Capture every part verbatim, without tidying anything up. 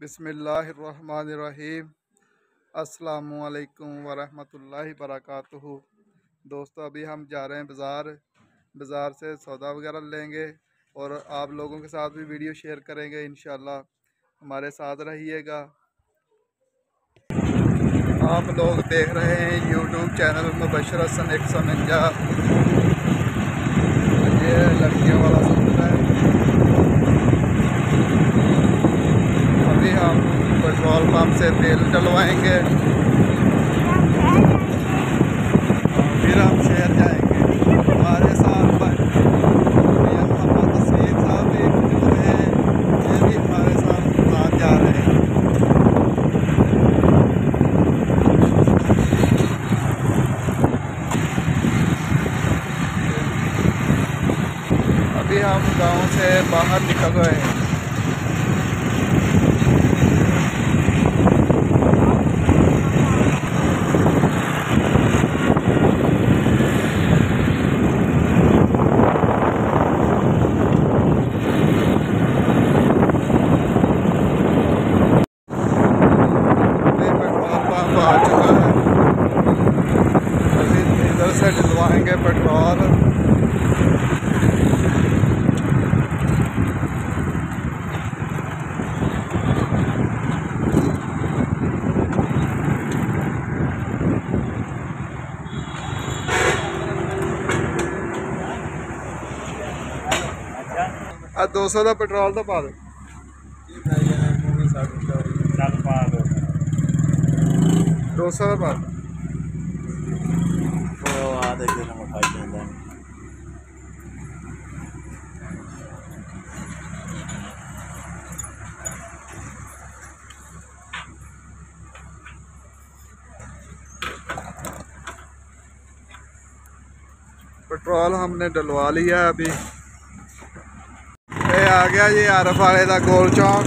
बिस्मिल्लाहिर्रहमानिर्रहीम। अस्सलामुअलैकुम वरहमतुल्लाहि वबरकातुहू। दोस्तों, अभी हम जा रहे हैं बाज़ार बाज़ार से सौदा वगैरह लेंगे और आप लोगों के साथ भी वीडियो शेयर करेंगे इंशाल्लाह। हमारे साथ रहिएगा। आप लोग देख रहे हैं यूट्यूब चैनल मुबशर हसन एक सौ उनंजा। ये लड़कियों वाला सूट है। अभी हम पेट्रोल पंप से तेल डलवाएंगे, फिर हम शहर जाएंगे। हमारे साथ मोहम्मद तस्वीर साहब भी मौजूद हैं, ये भी हमारे साथ साथ जा रहे हैं। अभी हम गांव से बाहर निकल रहे हैं। आ चुका है, अभी इधर से डलवाएंगे पेट्रोल। आ दो सौ का पेट्रोल तो पा दो। दो सौ का पा दो। पेट्रोल हमने डलवा लिया है। अभी ये आ गया जी आरफ वाले का गोल चौक।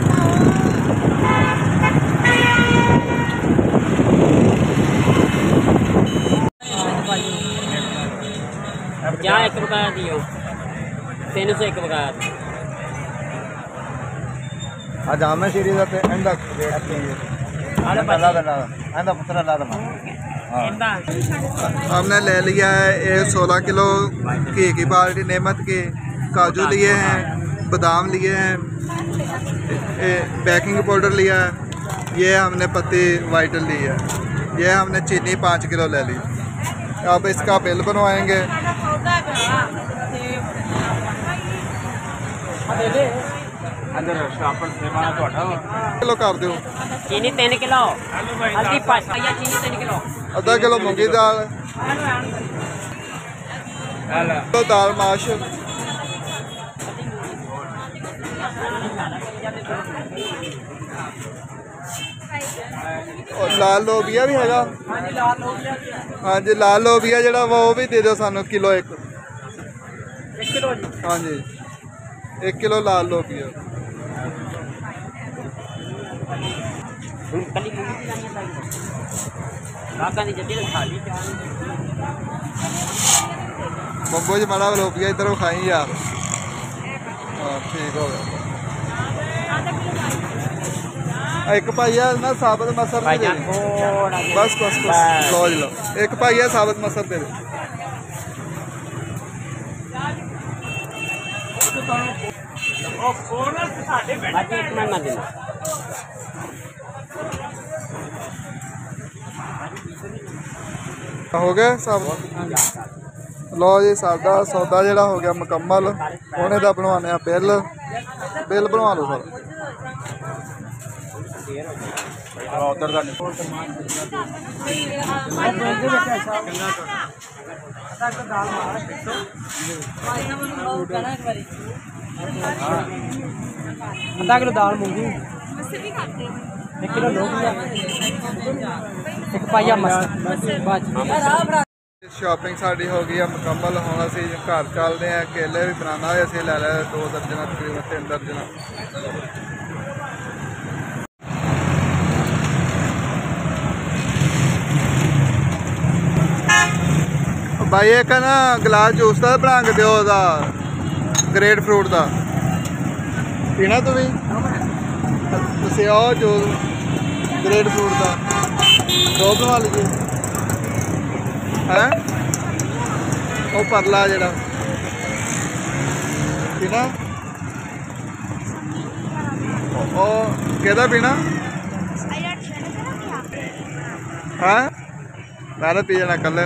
क्या एक बकाया दियो तीन सौ एक बकाया आज आमे सीरीज आते एंड हमने ले लिया है एक सोलह किलो घी की बाल्टी नेमत की, काजू लिए हैं, बादाम लिए हैं, बेकिंग पाउडर लिया है, ये हमने पत्ती वाइटल ली है, ये हमने चीनी पाँच किलो ले ली। अब इसका बिल बनवाएंगे। किलो कर दो। चीनी तीन किलो, हल्दी पाँच पाइया, चीनी तीन किलो, आधा किलो मूंगी दाल, तो दाल माश, और लाल लोबिया भी हैगा। हाँ जी, लाल लोबिया जरा वो भी दे दो सानू किलो एक। हाँ जी, एक किलो लाल लोबिया। बम्बो जी माड़ा लोबिया इधर खाई यार। हाँ ठीक हो गया। एक पाइया ना साबुत मसर दे दे। बस बस बस लो लो, एक पाइया साबुत मसर दे दे। हो गया सब। लो जी, सादा सौदा जरा हो गया मुकम्मल। हुण इहदा बनवाने बिल बिल बनवा लो सर। उधर आधा किलो दाल मूंगी, एक किलो लोबिया, एक पाइया मसूर। शॉपिंग साड़ी हो गई है मुकम्मल। हुण असीं घर चलते हैं। केले भी बनाना है, असीं ले लिया दो दर्जन, तकरीबन तीन दर्जन। भाई एक ना गिलास जूस का बना के दो, ग्रेट फ्रूट का पीना तू भी। ਤੁਸੀਂ ਆਓ ਜੋ ग्रेड फ्रूट का दो बनवा लीजिए है वो परला जरा पीना ओ केदा पीना है मैं पी जाना कल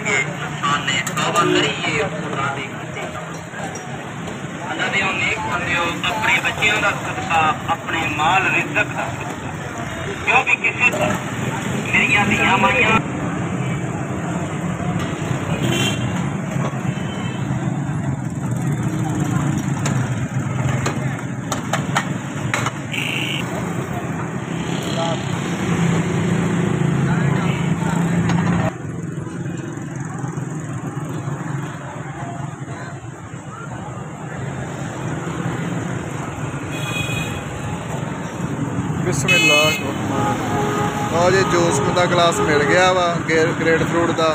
अपने बच्चों का सदका अपने माल रिज़्क़ दा क्यों भी किसी मेरिया धियां माइयां बिस्मिल्लाह और जी जूस का गिलास मिल गया वा ग्रेड फ्रूट का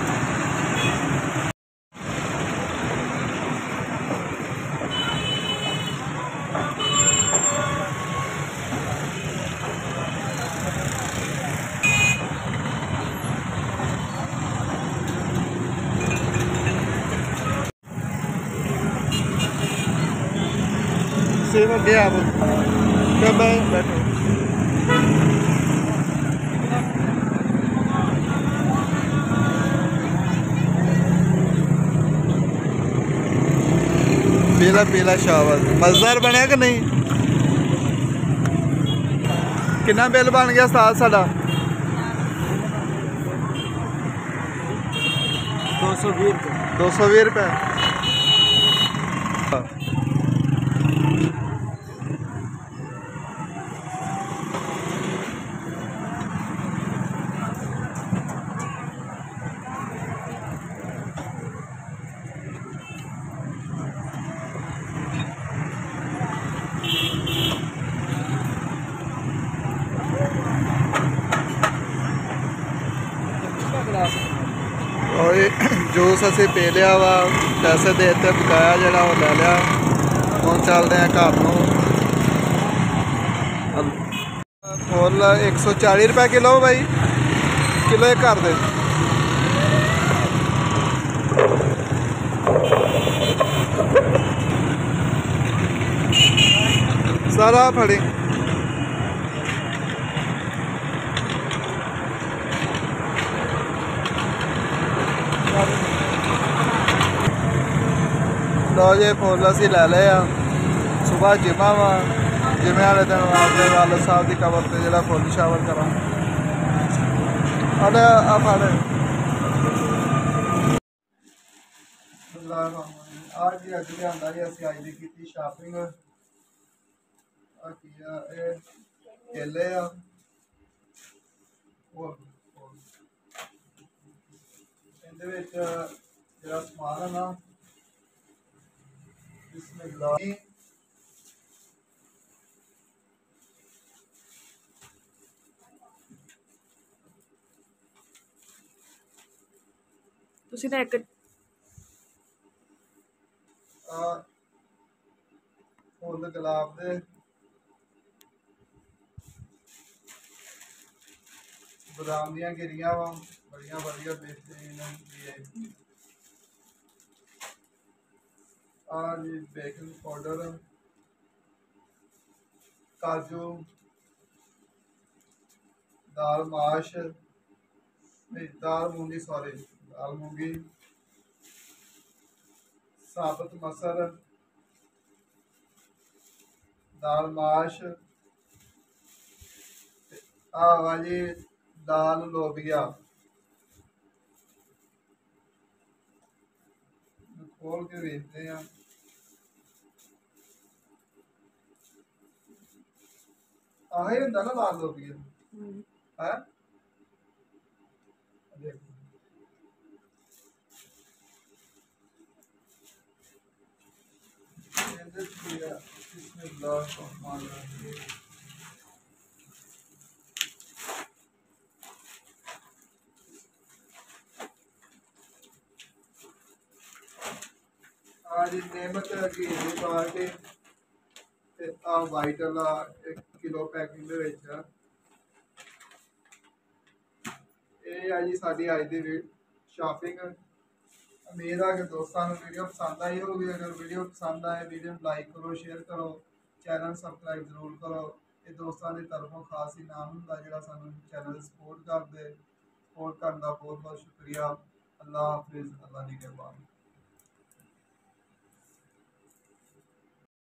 सेव गया कब बैठो पीला पीला शावर मज़ेदार बनया कि नहीं कितना बिल बन गया साथ साड़ा दो सौ बीस रुपये दो सौ बीस रुपये और जूस असी पी लिया वा पैसे दे ते बकाया जरा वो ले लिया हम चलते हैं घर में फुल एक सौ चाली रुपये किलो भाई किलो एक घर दे सारा फड़ी लो जी फुल असी लै ले सुबह जिमा वा जिमे वाले दिन अपने वालद साहब की कबर से जो फुल शावर करा अरे आ फड़ आज ही अज लिया जी असी अज की की शापिंग केले जरा समान है ना बिस्मिल्लाह ਤੁਸੀਂ ਤਾਂ ਇੱਕ फुल गुलाब दे बादाम दियां गिरियां वा बड़िया बढ़िया बेहतरीन जी बेकिंग पाउडर काजू दाल माश नहीं दाल मूंगी सॉरी दाल मूंगी साबुत मसर दाल माश आ वाली दाल लोबिया खोल के देखते हैं आही हुंदा ना दाल लोबिया है आज नेमत की पार्टी ਤੇ ਆ ਵਾਈਟ ਵਾਲਾ ਇੱਕ ਕਿਲੋ ਪੈਕਿੰਗ ਦੇ ਵਿੱਚ ਆ। ਇਹ ਆ ਜੀ ਸਾਡੀ ਅੱਜ ਦੀ ਸ਼ਾਪਿੰਗ। उम्मीद है कि दोस्तों वीडियो पसंद आई होगी। अगर वीडियो पसंद आए वीडियो लाइक करो, शेयर करो, चैनल सबसक्राइब जरूर करो। ये दोस्तों की तरफों खास इनाम होंगे जो सानू चैनल सपोर्ट करते। सपोर्ट करने का बहुत बहुत शुक्रिया। अल्लाह हाफिज़, अल्लाह निगहबान।